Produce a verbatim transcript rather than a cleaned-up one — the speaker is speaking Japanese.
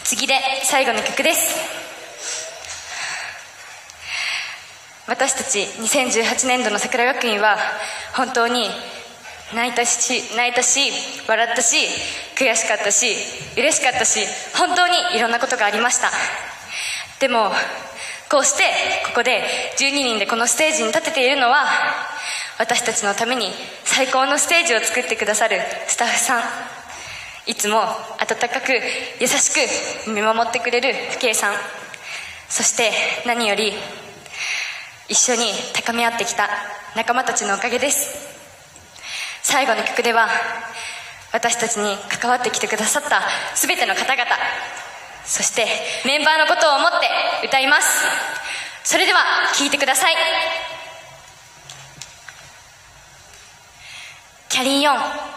次で最後の曲です。私たちにせんじゅうはちねんどの桜学院は本当に泣いたし泣いたし笑ったし悔しかったし嬉しかったし、本当にいろんなことがありました。でもこうしてここでじゅうににんでこのステージに立てているのは、私たちのために最高のステージを作ってくださるスタッフさん、いつも温かく優しく見守ってくれる父兄さん、そして何より一緒に高め合ってきた仲間たちのおかげです。最後の曲では私たちに関わってきてくださった全ての方々、そしてメンバーのことを思って歌います。それでは聴いてください。キャリーオン。